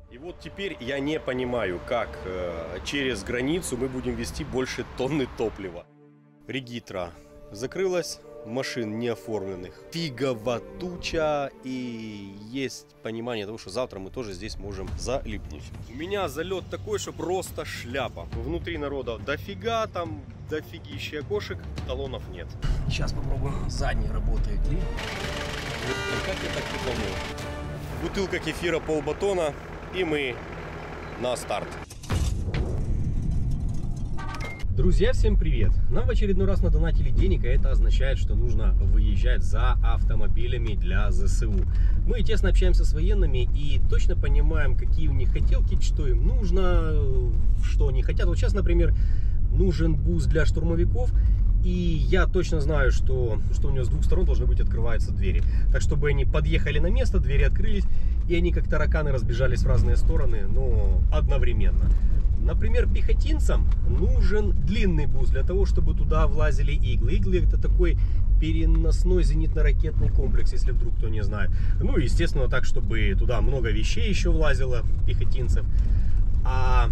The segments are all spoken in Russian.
И вот теперь я не понимаю, как через границу мы будем везти больше тонны топлива. Регитра закрылась, машин не оформленных фигово туча, и есть понимание того, что завтра мы тоже здесь можем залипнуть. У меня залет такой, что просто шляпа. Внутри народа дофига, там дофигища окошек, талонов нет. Сейчас попробуем, задний работает ли. Как я так не планирую. Бутылка кефира, полбатона, и мы на старт. Друзья, всем привет! Нам в очередной раз надонатили денег, и это означает, что нужно выезжать за автомобилями для ЗСУ. Мы тесно общаемся с военными и точно понимаем, какие у них хотелки, что им нужно, что они хотят. Вот сейчас, например, нужен бус для штурмовиков, и я точно знаю, что у него с двух сторон должны быть открываются двери. Так, чтобы они подъехали на место, двери открылись, и они как тараканы разбежались в разные стороны, но одновременно. Например, пехотинцам нужен длинный бус для того, чтобы туда влазили иглы. Иглы — это такой переносной зенитно-ракетный комплекс, если вдруг кто не знает. Ну, естественно, так, чтобы туда много вещей еще влазило, пехотинцев. А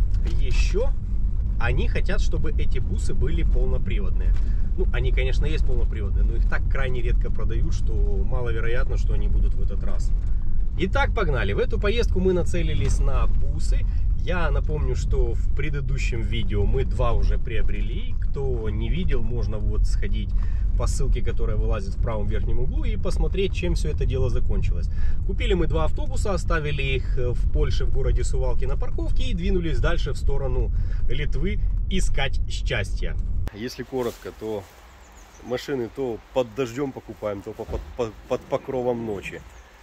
еще они хотят, чтобы эти бусы были полноприводные. Ну, они, конечно, есть полноприводные, но их так крайне редко продают, что маловероятно, что они будут в этот раз. Итак, погнали. В эту поездку мы нацелились на бусы. Я напомню, что в предыдущем видео мы два уже приобрели. Кто не видел, можно вот сходить по ссылке, которая вылазит в правом верхнем углу, и посмотреть, чем все это дело закончилось. Купили мы два автобуса, оставили их в Польше, в городе Сувалки на парковке, и двинулись дальше в сторону Литвы искать счастья. Если коротко, то машины то под дождем покупаем, то под покровом ночи.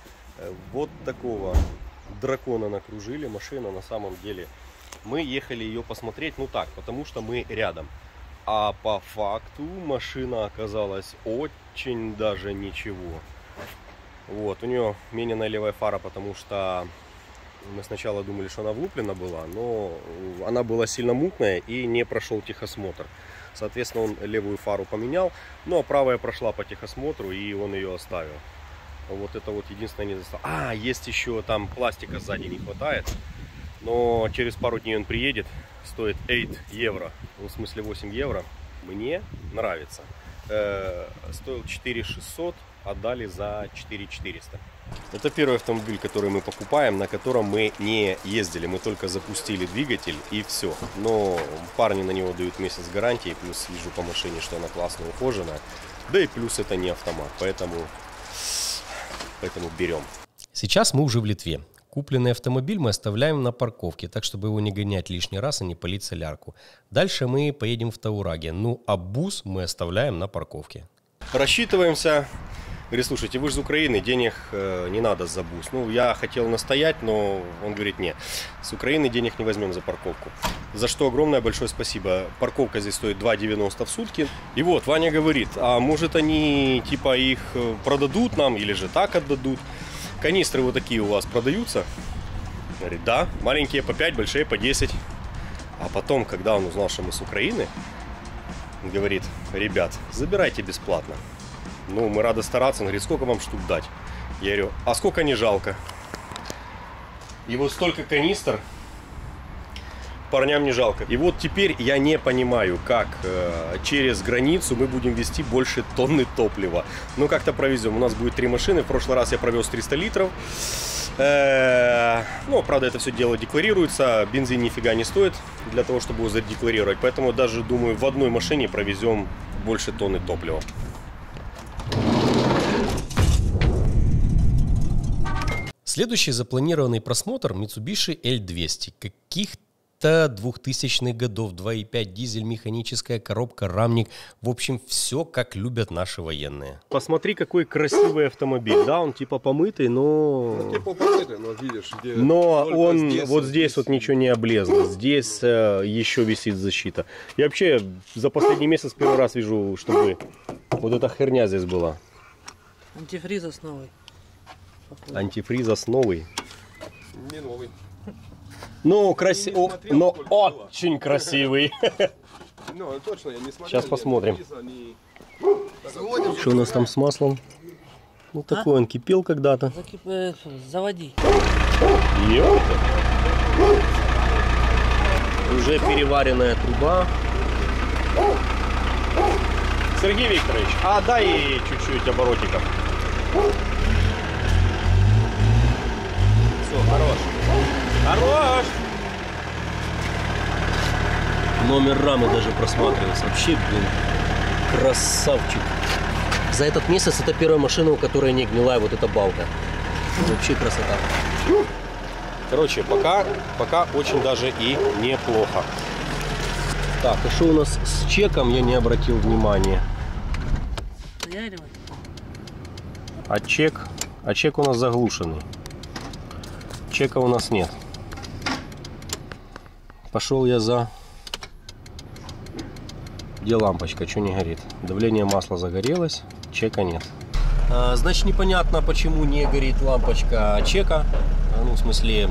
Вот такого дракона накружили. Машина, на самом деле, мы ехали ее посмотреть, ну так, потому что мы рядом. А по факту машина оказалась очень даже ничего. Вот, у нее менена левая фара, потому что мы сначала думали, что она влуплена была, но она была сильно мутная и не прошел техосмотр. Соответственно, он левую фару поменял, но правая прошла по техосмотру, и он ее оставил. Вот это вот единственное недостаток. А, есть еще там пластика сзади не хватает. Но через пару дней он приедет. Стоит 8 евро. Ну, в смысле 8 евро. Мне нравится. Стоил 4600. Отдали за 4400. Это первый автомобиль, который мы покупаем, на котором мы не ездили. Мы только запустили двигатель и все. Но парни на него дают месяц гарантии. Плюс вижу по машине, что она классно ухоженная. Да и плюс это не автомат. Поэтому берем. Сейчас мы уже в Литве. Купленный автомобиль мы оставляем на парковке, так чтобы его не гонять лишний раз и не палить солярку. Дальше мы поедем в Таураге. Ну а бус мы оставляем на парковке. Рассчитываемся. Говорит, слушайте, вы же из Украины, денег не надо за бус. Ну, я хотел настоять, но он говорит, нет, с Украины денег не возьмем за парковку. За что огромное большое спасибо. Парковка здесь стоит 2,90 в сутки. И вот, Ваня говорит, а может они типа их продадут нам или же так отдадут? Канистры вот такие у вас продаются? Говорит, да, маленькие по 5, большие по 10. А потом, когда он узнал, что мы с Украины, говорит, ребят, забирайте бесплатно. Ну, мы рады стараться. Он говорит, сколько вам штук дать? Я говорю, а сколько не жалко? И вот столько канистр парням не жалко. И вот теперь я не понимаю, как через границу мы будем везти больше тонны топлива. Ну, как-то провезем. У нас будет 3 машины. В прошлый раз я провез 300 литров. Ну, правда, это все дело декларируется. Бензин нифига не стоит для того, чтобы его задекларировать. Поэтому даже, думаю, в одной машине провезем больше тонны топлива. Следующий запланированный просмотр Mitsubishi L200. Каких-то 2000-х годов, 2.5 дизель, механическая коробка, рамник. В общем, все как любят наши военные. Посмотри, какой красивый автомобиль. Да, он типа помытый, но... Ну, типа помытый, но видишь, где... Но он здесь, вот здесь вот ничего не облезло. Здесь еще висит защита. Я вообще за последний месяц первый раз вижу, чтобы вот эта херня здесь была. Антифриз основой. Антифриз основой. Не новый. Ну, но очень красивый. Ну, точно, я не смотрел. Сейчас посмотрим. Что у нас там с маслом? Ну, такой он кипел когда-то. Заводи. Ёпта. Уже переваренная труба. Сергей Викторович, а дай чуть-чуть оборотиков. Все, хорош. Хорош! Номер рамы даже просматривается. Вообще, блин, красавчик. За этот месяц это первая машина, у которой не гнилая вот эта балка. Вообще красота. Короче, пока очень даже и неплохо. Так, а что у нас с чеком, я не обратил внимания. А чек у нас заглушенный. Чека у нас нет. Пошел я за... Где лампочка? Что не горит? Давление масла загорелось, чека нет. Значит, непонятно, почему не горит лампочка чека. Ну, в смысле,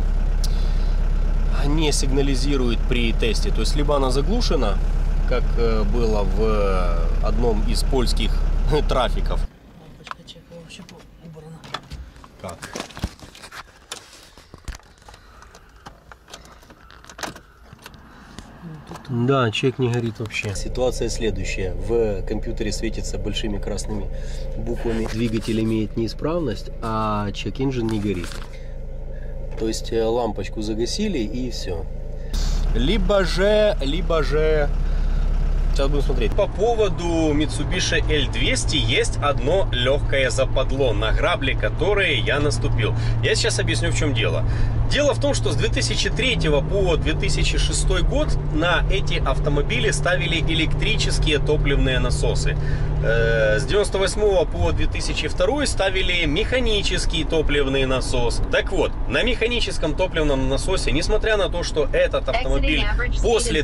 не сигнализирует при тесте. То есть, либо она заглушена, как было в одном из польских трафиков. Лампочка чека вообще убрана. Как? Да, чек не горит вообще. Ситуация следующая. В компьютере светится большими красными буквами: двигатель имеет неисправность, а чек-инжин не горит. То есть лампочку загасили и все. Либо же... Сейчас будем смотреть. По поводу Mitsubishi L200 есть одно легкое западло, на грабли которые я наступил. Я сейчас объясню, в чем дело. Дело в том, что с 2003 по 2006 год на эти автомобили ставили электрические топливные насосы. С 98 по 2002 ставили механический топливный насос. Так вот, на механическом топливном насосе, несмотря на то, что этот автомобиль после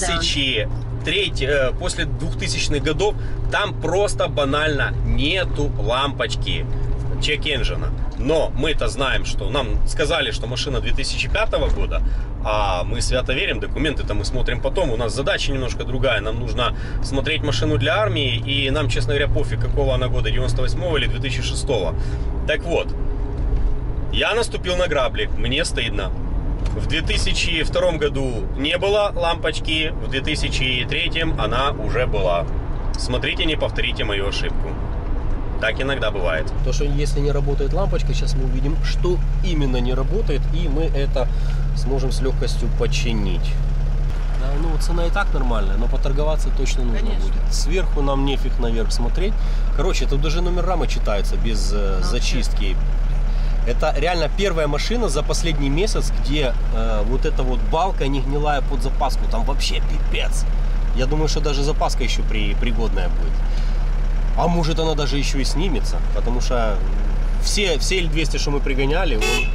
2000-х годов, там просто банально нету лампочки чек-энджина. Но мы-то знаем, что нам сказали, что машина 2005 года, а мы свято верим, документы-то мы смотрим потом. У нас задача немножко другая. Нам нужно смотреть машину для армии, и нам, честно говоря, пофиг, какого она года, 98 или 2006. Так вот, я наступил на грабли, мне стыдно. В 2002 году не было лампочки, в 2003 она уже была. Смотрите, не повторите мою ошибку. Так иногда бывает. То, что если не работает лампочка, сейчас мы увидим, что именно не работает, и мы это сможем с легкостью починить. Да, ну, цена и так нормальная, но поторговаться точно нужно будет. Сверху нам нефиг наверх смотреть. Короче, тут даже номер рамы читается без зачистки. Это реально первая машина за последний месяц, где вот эта вот балка не гнилая под запаску. Там вообще пипец. Я думаю, что даже запаска еще пригодная будет. А может, она даже еще и снимется, потому что все L200, что мы пригоняли,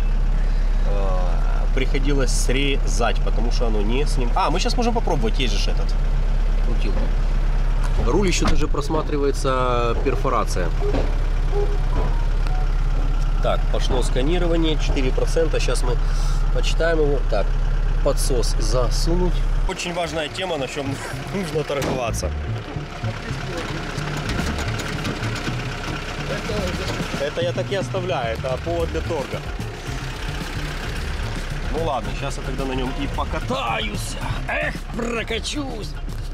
приходилось срезать, потому что оно не сним. А, мы сейчас можем попробовать, есть же этот крутилка. Руль еще даже просматривается перфорация. Так, пошло сканирование, 4%, сейчас мы почитаем его. Так, подсос засунуть. Очень важная тема, на чем нужно торговаться. Это я так и оставляю, это повод для торга. Ну ладно, сейчас я тогда на нем и покатаюсь. Эх, прокачусь.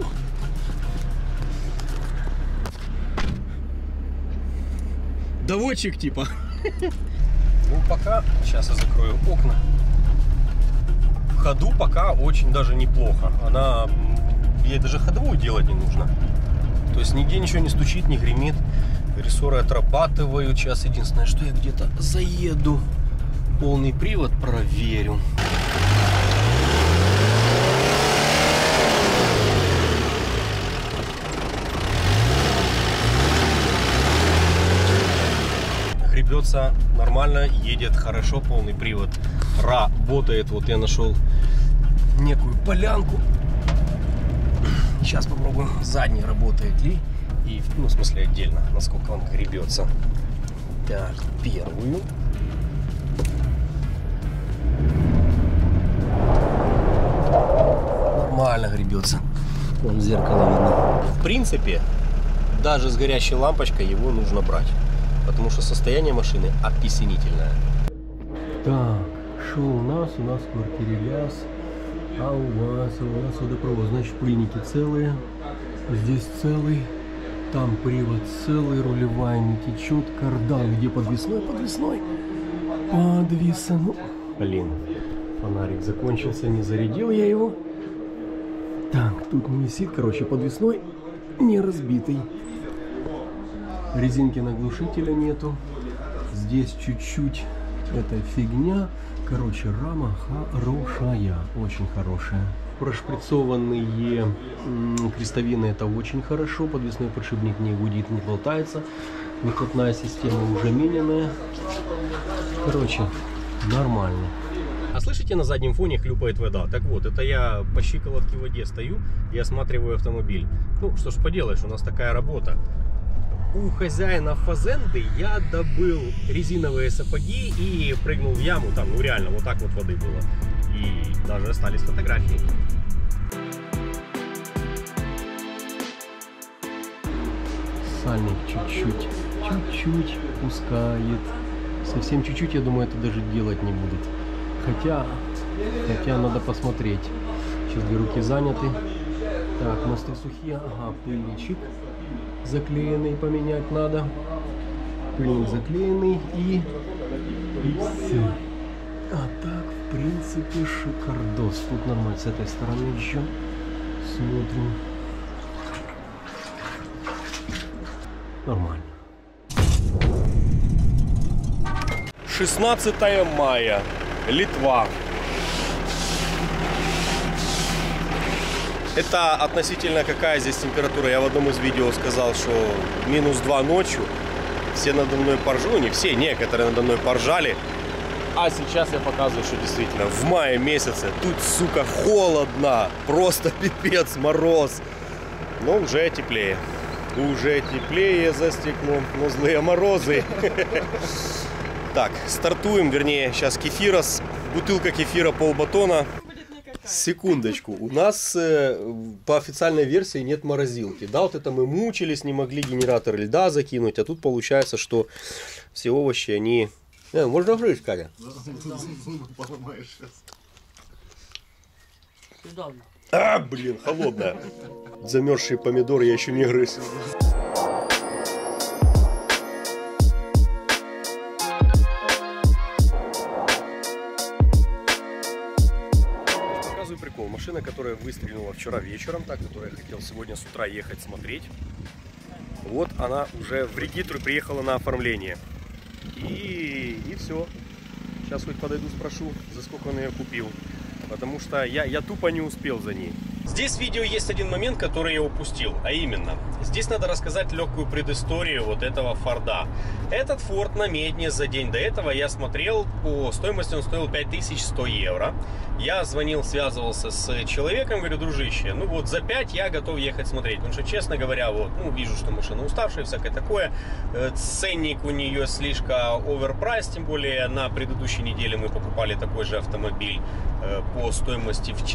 Доводчик типа. Ну пока, сейчас я закрою окна. В ходу пока очень даже неплохо. Ей даже ходовую делать не нужно. То есть нигде ничего не стучит, не гремит. Рессоры отрабатывают. Сейчас единственное, что я где-то заеду, полный привод проверю. Гребется нормально, едет хорошо, полный привод работает. Вот я нашел некую полянку. Сейчас попробуем, задний работает ли. И, ну, в смысле отдельно, насколько он гребется. Так, первую. Нормально гребется. Вон зеркало видно. В принципе, даже с горящей лампочкой его нужно брать. Потому что состояние машины описанительное. Так, Что у нас? У нас в квартире ляз. А у вас водопровод. Значит, пыльники целые. Здесь целый. Там привод целый. Рулевая не течет. Кардан где подвесной? Подвесной. Подвесан. Блин. Фонарик закончился. Не зарядил я его. Так, тут не висит. Короче, подвесной. Не разбитый. Резинки на глушителя нету. Здесь чуть-чуть эта фигня. Короче, рама хорошая, очень хорошая. Прошприцованные крестовины, это очень хорошо. Подвесной подшипник не гудит, не болтается. Выхлопная система уже мененная. Короче, нормально. А слышите, на заднем фоне хлюпает вода? Так вот, это я по щиколотке в воде стою и осматриваю автомобиль. Ну, что ж поделаешь, у нас такая работа. У хозяина фазенды я добыл резиновые сапоги и прыгнул в яму. Там, ну реально, вот так вот воды было. И даже остались фотографии. Сальник чуть-чуть пускает. Совсем чуть-чуть, я думаю, это даже делать не будет. Хотя надо посмотреть. Сейчас две руки заняты. Так, мосты сухие. Ага, пыльничек заклеенный поменять надо. Пыльник заклеенный и все. А так, в принципе, шикардос. Тут нормально. С этой стороны еще смотрим. Нормально. 16 мая. Литва. Это относительно какая здесь температура? Я в одном из видео сказал, что -2 ночью. Все надо мной поржали. Ну, не все, некоторые надо мной поржали. А сейчас я показываю, что действительно в мае месяце тут, сука, холодно. Просто пипец, мороз. Но уже теплее. Уже теплее за стеклом. Но злые морозы. Так, стартуем. Вернее, сейчас кефира. Бутылка кефира полбатона. Секундочку, у нас по официальной версии нет морозилки. Да, вот это мы мучились, не могли генератор льда закинуть, а тут получается, что все овощи, они... можно грызть, Катя? Поломаешь сейчас. А, блин, холодная. Замерзший помидор я еще не грыз. Прикол. Машина, которая выстрелила вчера вечером, та, которую я хотел сегодня с утра ехать смотреть. Вот она уже в регистру приехала на оформление. И все. Сейчас хоть подойду, спрошу, за сколько он ее купил. Потому что я тупо не успел за ней. Здесь в видео есть один момент, который я упустил. А именно, здесь надо рассказать легкую предысторию вот этого Форда. Этот Форд на Медне за день до этого я смотрел, по стоимости он стоил 5100 евро. Я звонил, связывался с человеком, говорю, дружище, ну вот за 5 я готов ехать смотреть. Потому что, честно говоря, вот, ну, вижу, что машина уставшая, всякое такое. Ценник у нее слишком оверпрайс, тем более на предыдущей неделе мы покупали такой же автомобиль по стоимости в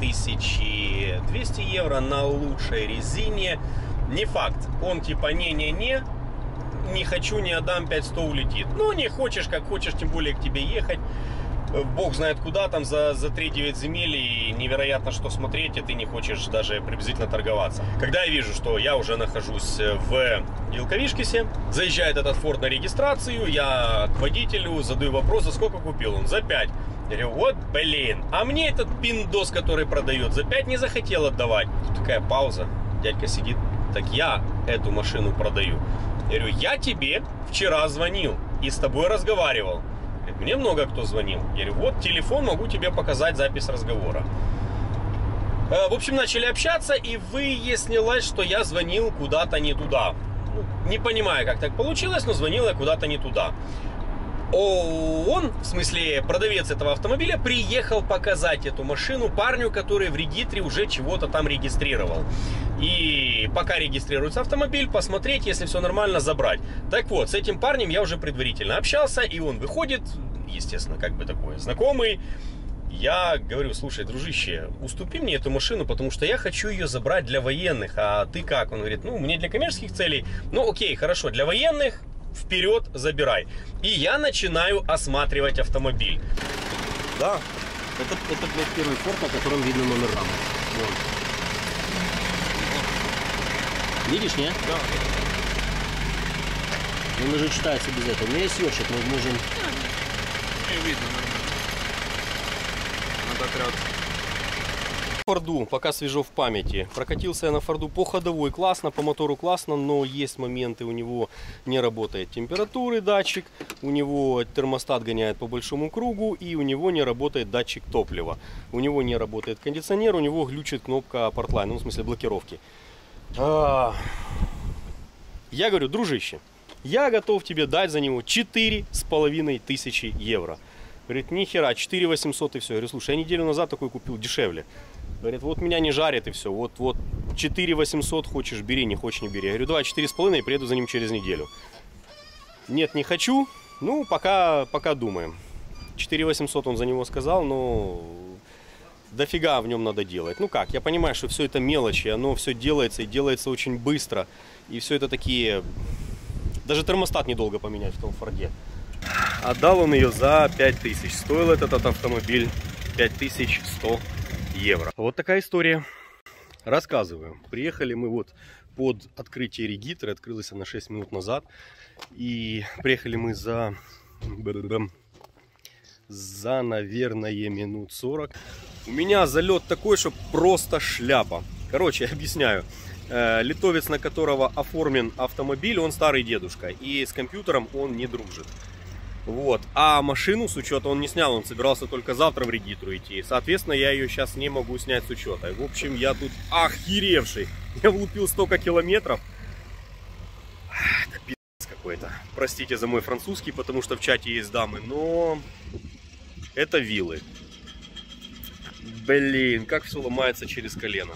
4200 евро на лучшей резине. Не факт, он типа не хочу, не отдам, 5100 улетит. Ну, не хочешь, как хочешь, тем более к тебе ехать. Бог знает куда, там за 3-9 земель, и невероятно, что смотреть, и ты не хочешь даже приблизительно торговаться. Когда я вижу, что я уже нахожусь в Елковишкисе, заезжает этот Форд на регистрацию, я к водителю задаю вопрос, за сколько купил он? За 5. Я говорю, вот блин, а мне этот пиндос, который продает, за 5 не захотел отдавать. Тут такая пауза, дядька сидит, так я эту машину продаю. Я говорю, я тебе вчера звонил и с тобой разговаривал. Мне много кто звонил. Я говорю, вот телефон, могу тебе показать запись разговора. В общем, начали общаться, и выяснилось, что я звонил куда-то не туда. Ну, не понимаю, как так получилось, но звонил я куда-то не туда. Он, в смысле продавец этого автомобиля, приехал показать эту машину парню, который в регистре уже чего-то там регистрировал. И пока регистрируется автомобиль, посмотреть, если все нормально, забрать. Так вот, с этим парнем я уже предварительно общался, и он выходит, естественно, как бы такой знакомый. Я говорю, слушай, дружище, уступи мне эту машину, потому что я хочу ее забрать для военных. А ты как? Он говорит, ну, мне для коммерческих целей. Ну, окей, хорошо, для военных. Вперед, забирай. И я начинаю осматривать автомобиль. Да. Это блядь, первый форт, на котором видно номер рамы. Вон. Видишь, нет? Да. Он даже читается без этого. У меня есть ёршик, мы можем... Не видно нормально. Надо отряд. Форду, пока свежо в памяти. Прокатился я на Форду по ходовой классно, по мотору классно, но есть моменты, у него не работает температуры датчик, у него термостат гоняет по большому кругу и у него не работает датчик топлива. У него не работает кондиционер, у него глючит кнопка портлайн, ну в смысле блокировки. Я говорю, дружище, я готов тебе дать за него 4500 евро. Говорит, нихера, 4800 и все. Я говорю, слушай, я неделю назад такой купил дешевле. Говорит, вот меня не жарит и все. Вот 4800 хочешь бери, не хочешь не бери. Я говорю, давай 4,5 и приеду за ним через неделю. Нет, не хочу. Ну, пока думаем. 4800 он за него сказал, но дофига в нем надо делать. Ну как, я понимаю, что все это мелочи, оно все делается и делается очень быстро. И все это такие... Даже термостат недолго поменять в том Форде. Отдал он ее за 5000. Стоил этот автомобиль 5100 евро. Вот такая история. Рассказываю. Приехали мы вот под открытие регитры. Открылась она 6 минут назад. И приехали мы за, наверное, минут 40. У меня залет такой, что просто шляпа. Короче, объясняю. Литовец, на которого оформлен автомобиль, он старый дедушка. И с компьютером он не дружит. Вот. А машину с учета он не снял, он собирался только завтра в регитру идти. Соответственно, я ее сейчас не могу снять с учета. В общем, я тут охеревший. Я влупил столько километров. Это пиздец какой-то. Простите за мой французский, потому что в чате есть дамы, но это виллы. Блин, как все ломается через колено.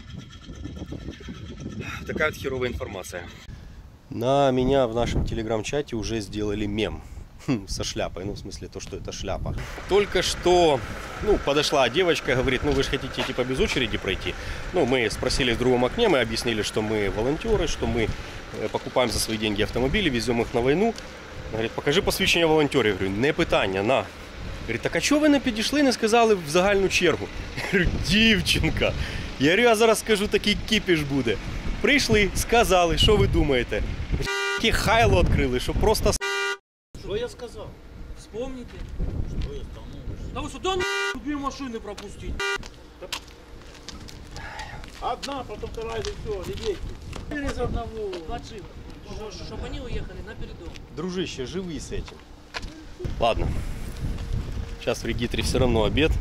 Такая вот херовая информация. На меня в нашем телеграм-чате уже сделали мем. Со шляпой, ну в смысле то, что это шляпа. Только что, подошла девочка, говорит, вы же хотите типа без очереди пройти. Мы спросили в другом окне, мы объяснили, что мы волонтеры, что мы покупаем за свои деньги автомобили, везем их на войну. Говорит, покажи посвідчення волонтерів. Я говорю, не питання, на. Говорит, так а чого ви не підійшли, не сказали в загальну чергу? Я говорю, дівчинка. Я говорю, я зараз скажу, такий кіпіш буде. Прийшли, сказали, що ви думаєте? Таке хайло відкрили, що просто... Что я сказал? Вспомните. Что я сказал? Да вы сюда две машины пропустить. Одна, потом вторая, и все, лебедки. Через одного. Плачим. Чтобы они уехали напередок. Дружище, живи с этим. Ладно. Сейчас в регитре все равно обед.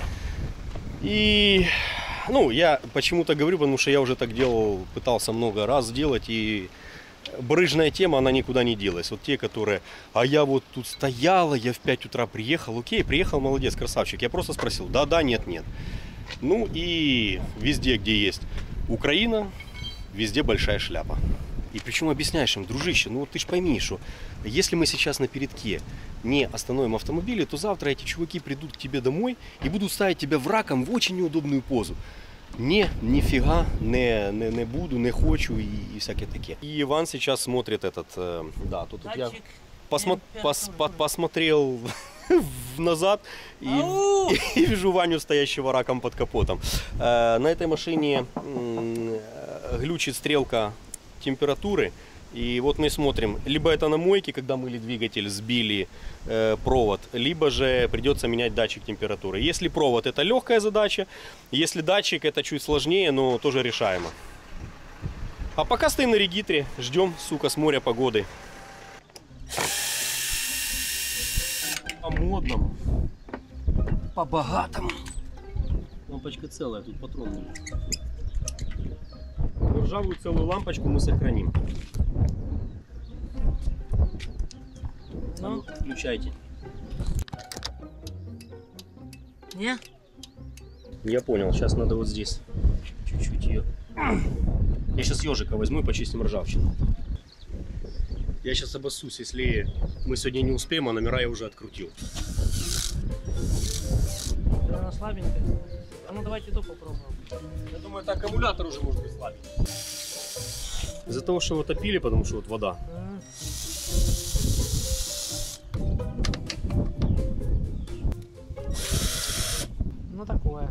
И... я почему-то говорю, потому что я уже так делал, пытался много раз сделать, и... Барыжная тема, она никуда не делась. Вот те, которые, а я вот тут стояла, я в 5 утра приехал. Окей, приехал, молодец, красавчик. Я просто спросил, да, нет. Ну и везде, где есть Украина, везде большая шляпа. И причем объясняешь им, дружище, ты ж пойми, что если мы сейчас на передке не остановим автомобили, то завтра эти чуваки придут к тебе домой и будут ставить тебя врагом в очень неудобную позу. Нифига не буду, не хочу и всякие такие. И Иван сейчас смотрит этот, тут я посмотрел назад и вижу Ваню, стоящего раком под капотом. На этой машине глючит стрелка температуры. И вот мы смотрим, либо это на мойке, когда мыли двигатель, сбили провод, либо же придется менять датчик температуры. Если провод, это легкая задача, если датчик, это чуть сложнее, но тоже решаемо. А пока стоим на регитре, ждем, сука, с моря погоды. По модному, по богатому. Лампочка целая, тут патрон нет. Ржавую целую лампочку мы сохраним. Включайте. Не? Я понял, сейчас надо вот здесь чуть-чуть ее. Я сейчас ежика возьму и почистим ржавчину. Я сейчас обоссусь, если мы сегодня не успеем, а номера я уже открутил. Да, она слабенькая. А ну давайте то попробуем. Я думаю, это аккумулятор уже может быть слабенький. Из-за того, что его топили, потому что вот вода. Ну такое.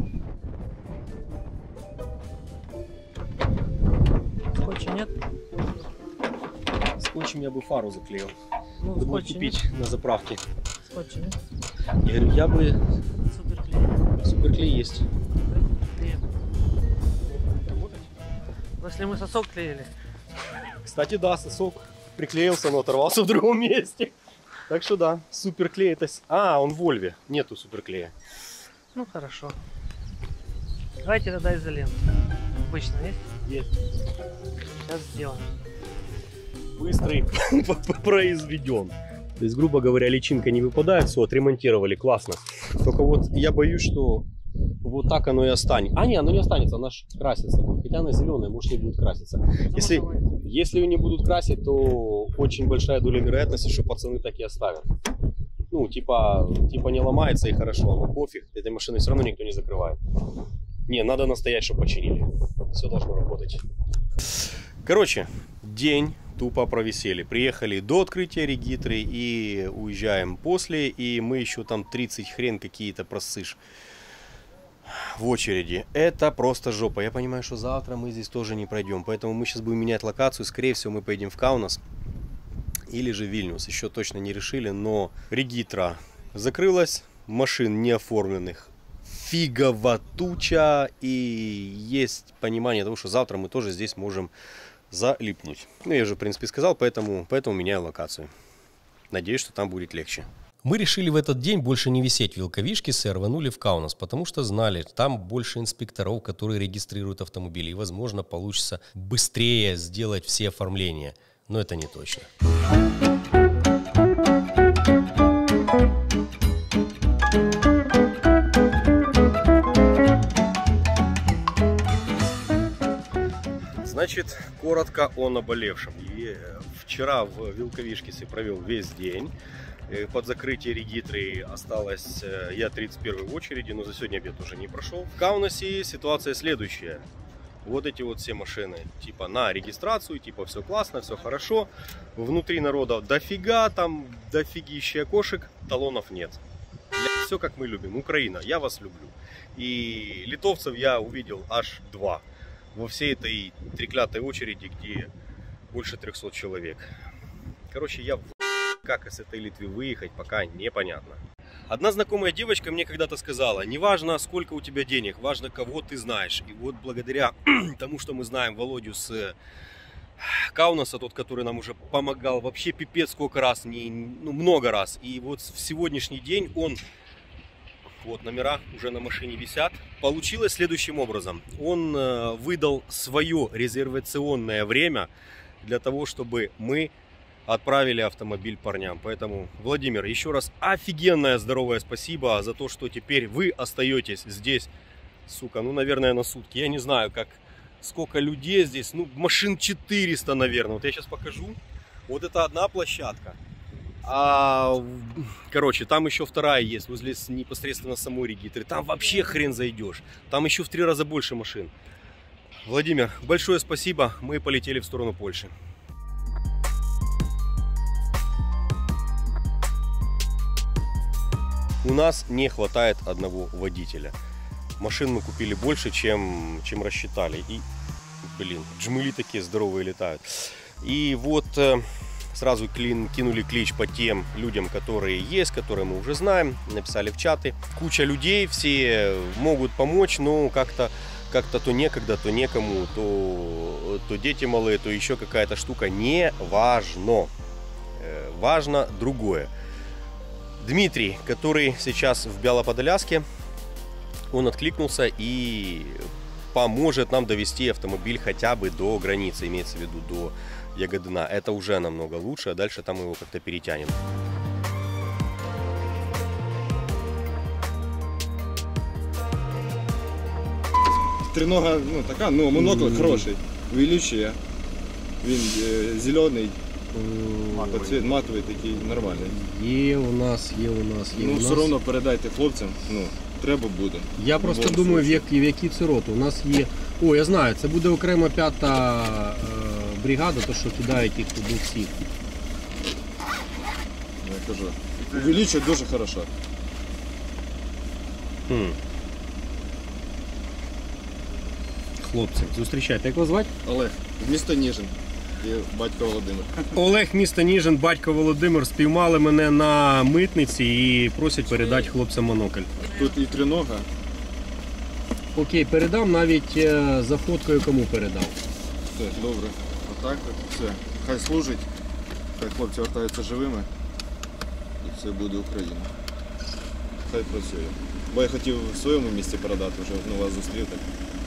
Скотча нет? Скотчем я бы фару заклеил. Ну, Надо будет скотча купить на заправке. нет? Скотча нет? Я говорю, я бы... Суперклей. Суперклей есть. Клеим. Работать? Ну, если мы сосок клеили. Кстати, да, сосок приклеился, но оторвался в другом месте. Так что да, суперклей это... А, он в Вольве, нету суперклея. Ну хорошо. Давайте тогда изоленту. Обычно есть? Есть. Сейчас сделаем. Быстрый произведен. То есть, грубо говоря, личинка не выпадает, все, отремонтировали, классно. Только вот я боюсь, что вот так оно и останется. А, не, оно не останется, оно ж красится будет. Хотя она зеленая, может, не будет краситься. Если ее не будут красить, то очень большая доля вероятности, что пацаны так и оставят. Ну, типа не ломается и хорошо, но пофиг, этой машины все равно никто не закрывает. Не, надо настоять, чтобы починили. Все должно работать. Короче, день тупо провисели. Приехали до открытия регитры и уезжаем после. И мы еще там 30 хрен какие-то просышь в очереди. Это просто жопа. Я понимаю, что завтра мы здесь тоже не пройдем. Поэтому мы сейчас будем менять локацию. Скорее всего, мы поедем в Каунас или же Вильнюс. Еще точно не решили. Но регитра закрылась. Машин не оформленных фигово туча. И есть понимание того, что завтра мы тоже здесь можем залипнуть. Ну, я же, в принципе, сказал, поэтому меняю локацию. Надеюсь, что там будет легче. Мы решили в этот день больше не висеть в Вилковишкисе и рванули в Каунас, потому что знали, там больше инспекторов, которые регистрируют автомобили, и, возможно, получится быстрее сделать все оформления. Но это не точно. Значит, коротко о наболевшем. Вчера в Вилковишкисе провел весь день. Под закрытие регитры осталось я 31 в очереди, но за сегодня обед уже не прошел. В Каунасе ситуация следующая. Вот эти вот все машины, типа на регистрацию, типа все классно, все хорошо. Внутри народа дофига, там дофигища кошек, талонов нет. Все как мы любим. Украина, я вас люблю. И литовцев я увидел аж 2. Во всей этой треклятой очереди, где больше 300 человек. Короче, как из этой Литвы выехать, пока непонятно. Одна знакомая девочка мне когда-то сказала: не важно, сколько у тебя денег, важно, кого ты знаешь. И вот благодаря тому, что мы знаем Володю с Каунаса, тот, который нам уже помогал вообще пипец сколько раз, много раз. И вот в сегодняшний день он... Вот номера уже на машине висят. Получилось следующим образом. Он выдал свое резервационное время для того, чтобы мы отправили автомобиль парням. Поэтому, Владимир, еще раз офигенное здоровое спасибо за то, что теперь вы остаетесь здесь. Сука, наверное, на сутки. Я не знаю, сколько людей здесь. Машин 400, наверное. Вот я сейчас покажу. Вот это одна площадка. Короче, там еще вторая есть, возле непосредственно самой регитры. Там вообще хрен зайдешь. Там еще в 3 раза больше машин. Владимир, большое спасибо. Мы полетели в сторону Польши. У нас не хватает одного водителя. Машин мы купили больше, чем рассчитали. И, джмыли такие здоровые летают. И вот... Сразу кинули клич по тем людям, которые есть, которые мы уже знаем. Написали в чаты. Куча людей, все могут помочь, но как-то то некогда, то некому, то дети малые, то еще какая-то штука. Не важно. Важно другое. Дмитрий, который сейчас в Бяло-Подоляске, он откликнулся и поможет нам довести автомобиль хотя бы до границы, имеется в виду до Ягодина. Это уже намного лучше, а дальше там его как-то перетянем. Тринога, така, монокл хороший. Увеличує. Він зелений, цвіт матовий такий, нормальний. Є у нас. Все одно передайте хлопцям, треба буде. Я просто думаю, в якій це роти. У нас є... О, я знаю, це буде окрема 5-та бригада, то що кидають їх туди всіх. Я кажу, увеличує дуже хорошо. хлопці. Зустрічайте, як вас звати? Олег, місто Ніжин і батько Володимир. Олег, місто Ніжин, батько Володимир спіймали мене на митниці і просять передати хлопцям монокль. Тут і тринога. Окей, передам, навіть за фоткою кому передав. Все, добре. Отак от, все. Хай служить, хай хлопці вертаються живими. І все буде Україна. Хай працює. Бо я хотів в своєму місці передати, вже вас зустрів так.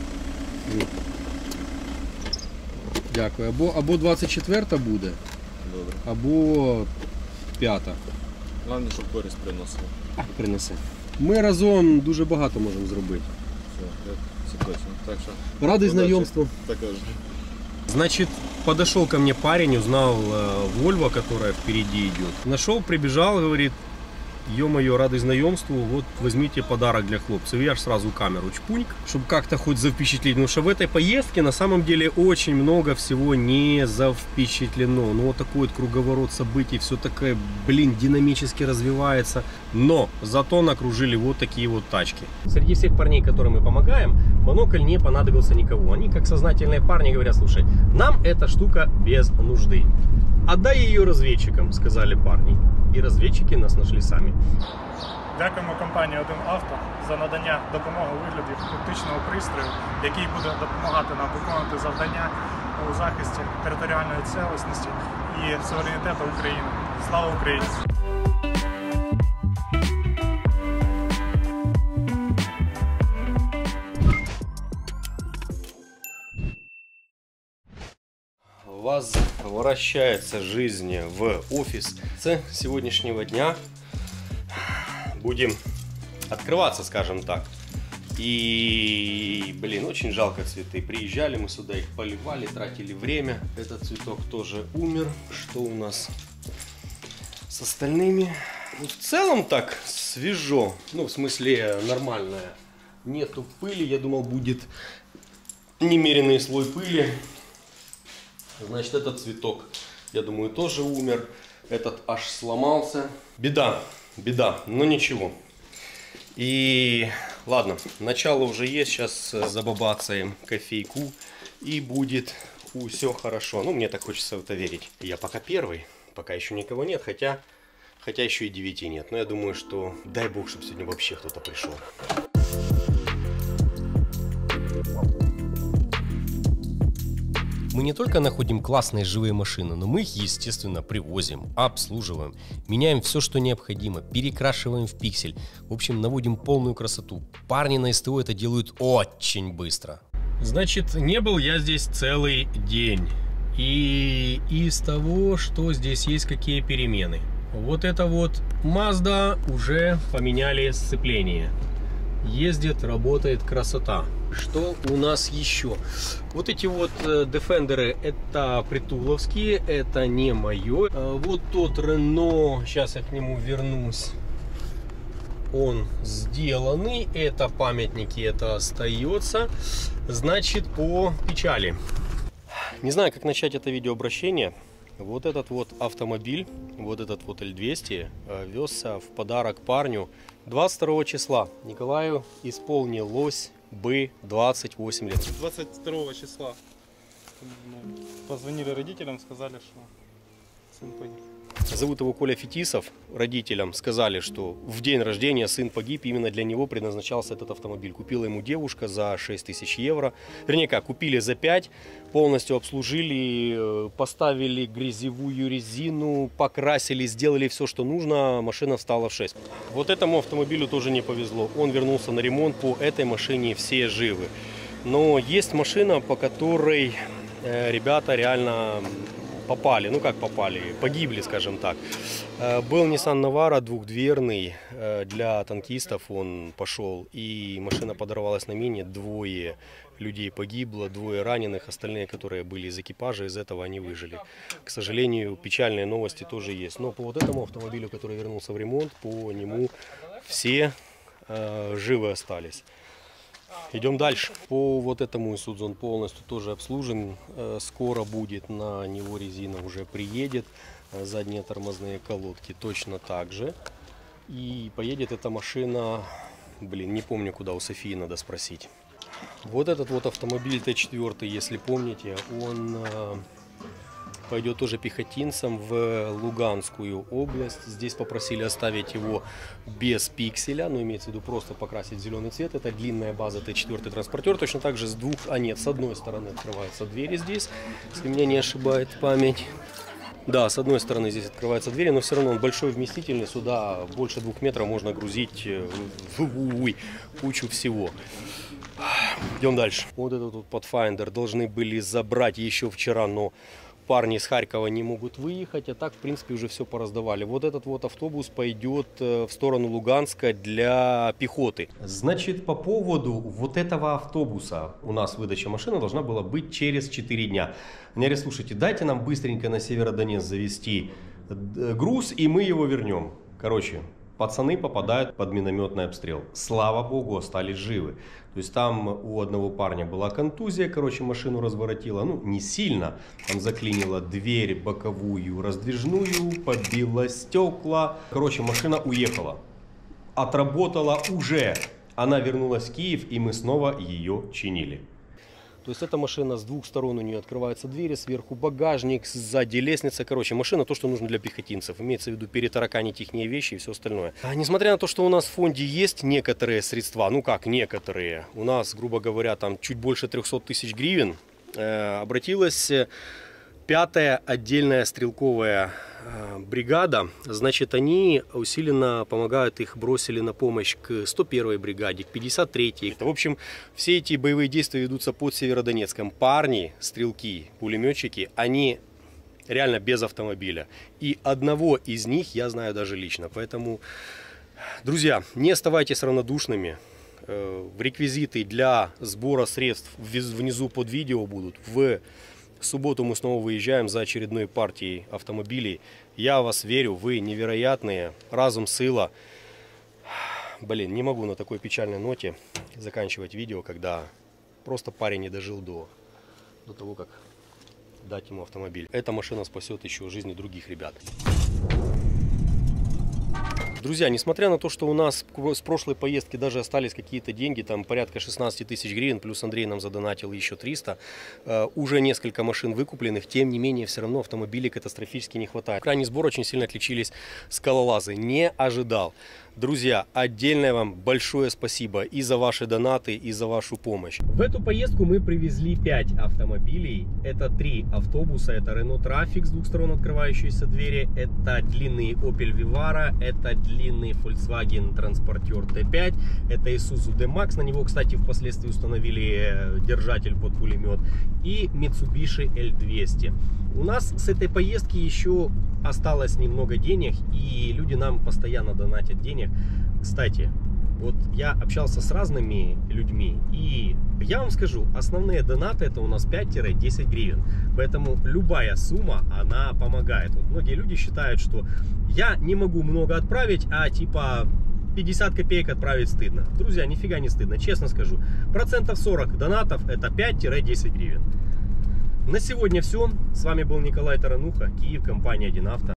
Дякую. Або 24-та буде, Добре. або 5-та. Головне, щоб користь приносили. Принесе. Ми разом дуже багато можемо зробити. Все точно. Так що. Радий удачі. знайомству. Також. Значит, подошел ко мне парень, узнал Volvo, которая впереди идет. Нашел, прибежал, говорит, ё-моё, рады знакомству, вот возьмите подарок для хлопцев. Я ж сразу камеру чпуньк, чтобы как-то хоть завпечатлить. Потому что в этой поездке на самом деле очень много всего не завпечатлено. Ну вот такой вот круговорот событий, все такое, блин, динамически развивается. Но зато накружили вот такие вот тачки. Среди всех парней, которым мы помогаем, монокль не понадобился никого. Они, как сознательные парни, говорят, слушай, нам эта штука без нужды. Отдай ее разведчикам, сказали парни. І розвідчики нас знайшли самі. Дякуємо компанії «1Авто» за надання допомоги у вигляді оптичного пристрою, який буде допомагати нам виконувати завдання у захисті територіальної цілісності і суверенітету України. Слава Україні! Возвращается жизнь в офис. С сегодняшнего дня будем открываться, скажем так. И, блин, очень жалко цветы. Приезжали мы сюда, их поливали, тратили время. Этот цветок тоже умер. Что у нас с остальными? Ну, в целом так свежо. Ну, в смысле нормальное. Нету пыли. Я думал, будет немеренный слой пыли. Значит, этот цветок, я думаю, тоже умер. Этот аж сломался. Беда, беда, но ничего. И ладно, начало уже есть. Сейчас забабацаем кофейку. И будет все хорошо. Ну, мне так хочется в это верить. Я пока первый, пока еще никого нет. Хотя еще и 9 нет. Но я думаю, что дай бог, чтобы сегодня вообще кто-то пришел. Мы не только находим классные живые машины, но мы их, естественно, привозим, обслуживаем, меняем все, что необходимо, перекрашиваем в пиксель. В общем, наводим полную красоту. Парни на СТО это делают очень быстро. Значит, не был я здесь целый день. И из того, что здесь есть, какие перемены. Вот это вот Mazda уже поменяли сцепление. Ездит, работает, красота. Что у нас еще? Вот эти вот Defender'ы, это притуловские, это не мое. Вот тот Renault, сейчас я к нему вернусь, он сделанный, это памятники, это остается. Значит, по печали. Не знаю, как начать это видеообращение. Вот этот вот автомобиль, вот этот вот L200 везся в подарок парню 22 числа. Николаю исполнилось бы 28 лет. 22 числа позвонили родителям, сказали, что сын погиб. Зовут его Коля Фетисов. Родителям сказали, что в день рождения сын погиб. Именно для него предназначался этот автомобиль. Купила ему девушка за 6000 евро. Вернее как, купили за 5. Полностью обслужили, поставили грязевую резину, покрасили, сделали все, что нужно. Машина встала в 6. Вот этому автомобилю тоже не повезло. Он вернулся на ремонт. По этой машине все живы. Но есть машина, по которой ребята реально попали, ну как попали, погибли, скажем так. Был Nissan Navara двухдверный, для танкистов он пошел, и машина подорвалась на мине, 2 людей погибло, 2 раненых, остальные, которые были из экипажа, из этого они выжили. К сожалению, печальные новости тоже есть. Но по вот этому автомобилю, который вернулся в ремонт, по нему все живы остались. Идем дальше. По вот этому Isuzu он полностью тоже обслужен. Скоро будет, на него резина уже приедет. Задние тормозные колодки точно так же. И поедет эта машина, блин, не помню куда, у Софии надо спросить. Вот этот вот автомобиль Т4, если помните, он пойдет тоже пехотинцам в Луганскую область. Здесь попросили оставить его без пикселя, но имеется в виду просто покрасить в зеленый цвет. Это длинная база Т4 транспортер. Точно так же с одной стороны открываются двери здесь, если меня не ошибает память. Да, с одной стороны здесь открываются двери, но все равно он большой, вместительный. Сюда больше 2 метров можно грузить кучу всего. Идем дальше. Вот этот вот Pathfinder должны были забрать еще вчера, но парни из Харькова не могут выехать, а так, в принципе, уже все пораздавали. Вот этот вот автобус пойдет в сторону Луганска для пехоты. Значит, по поводу вот этого автобуса у нас выдача машины должна была быть через 4 дня. Они говорят, слушайте, дайте нам быстренько на Северодонецк завести груз, и мы его вернем. Короче, пацаны попадают под минометный обстрел. Слава богу, остались живы. То есть там у одного парня была контузия, короче, машину разворотила, ну, не сильно. Там заклинила дверь боковую, раздвижную, побила стекла. Короче, машина уехала. Отработала уже. Она вернулась в Киев, и мы снова ее чинили. То есть эта машина, с 2 сторон у нее открываются двери, сверху багажник, сзади лестница. Короче, машина то, что нужно для пехотинцев. Имеется в виду перетараканить их вещи и все остальное. А несмотря на то, что у нас в фонде есть некоторые средства, ну как некоторые, у нас, грубо говоря, там чуть больше 300 тысяч гривен, обратилась 5-я отдельная стрелковая бригада. Значит, они усиленно помогают, их бросили на помощь к 101-й бригаде, к 53-й. В общем, все эти боевые действия ведутся под Северодонецком. Парни, стрелки, пулеметчики, они реально без автомобиля. И одного из них я знаю даже лично. Поэтому, друзья, не оставайтесь равнодушными. Реквизиты для сбора средств внизу под видео будут. В субботу мы снова выезжаем за очередной партией автомобилей. Я в вас верю, вы невероятные. Разум, сила. Блин, не могу на такой печальной ноте заканчивать видео, когда просто парень не дожил до того, как дать ему автомобиль. Эта машина спасет еще жизни других ребят. Друзья, несмотря на то, что у нас с прошлой поездки даже остались какие-то деньги, там порядка 16 тысяч гривен, плюс Андрей нам задонатил еще 300, уже несколько машин выкупленных, тем не менее, все равно автомобилей катастрофически не хватает. Крайний сбор очень сильно отличились скалолазы, не ожидал. Друзья, отдельное вам большое спасибо и за ваши донаты, и за вашу помощь. В эту поездку мы привезли 5 автомобилей. Это 3 автобуса, это Renault Trafic с 2 сторон открывающиеся двери, это длинный Opel Vivaro, это длинный Volkswagen Transporter T5, это Isuzu D-Max, на него, кстати, впоследствии установили держатель под пулемет, и Mitsubishi L200. У нас с этой поездки еще осталось немного денег, и люди нам постоянно донатят денег. Кстати, вот я общался с разными людьми, и я вам скажу, основные донаты это у нас 5-10 гривен. Поэтому любая сумма, она помогает. Вот многие люди считают, что я не могу много отправить, а типа 50 копеек отправить стыдно. Друзья, нифига не стыдно, честно скажу. 40% донатов это 5-10 гривен. На сегодня все. С вами был Николай Тарануха, Киев, компания 1 Авто.